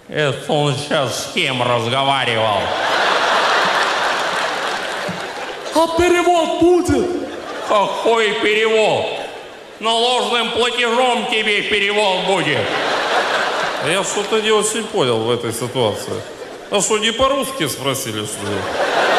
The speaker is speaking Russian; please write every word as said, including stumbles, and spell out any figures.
Это он сейчас с кем разговаривал? А перевод будет? Какой перевод? Наложенным платежом тебе перевод будет. Я что-то не очень понял в этой ситуации. А что, не по-русски спросили, что ли?